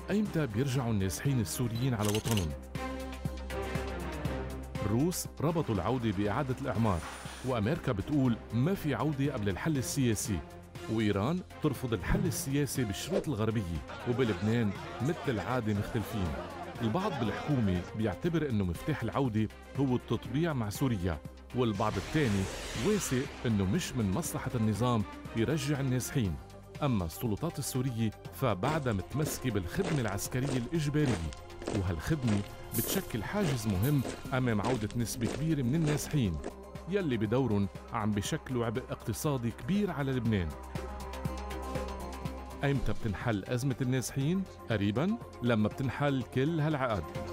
أيمتى بيرجعوا النازحين السوريين على وطنهم؟ الروس ربطوا العودة بإعادة الإعمار، وأمريكا بتقول ما في عودة قبل الحل السياسي، وإيران ترفض الحل السياسي بالشروط الغربية، وبلبنان مثل العادة مختلفين. البعض بالحكومة بيعتبر إنه مفتاح العودة هو التطبيع مع سوريا، والبعض الثاني واثق إنه مش من مصلحة النظام يرجع النازحين. أما السلطات السورية فبعدها متمسكة بالخدمة العسكرية الإجبارية، وهالخدمة بتشكل حاجز مهم أمام عودة نسبة كبيرة من النازحين يلي بدورهم عم بشكلوا عبء اقتصادي كبير على لبنان. أيمتى بتنحل أزمة النازحين؟ قريباً لما بتنحل كل هالعقد.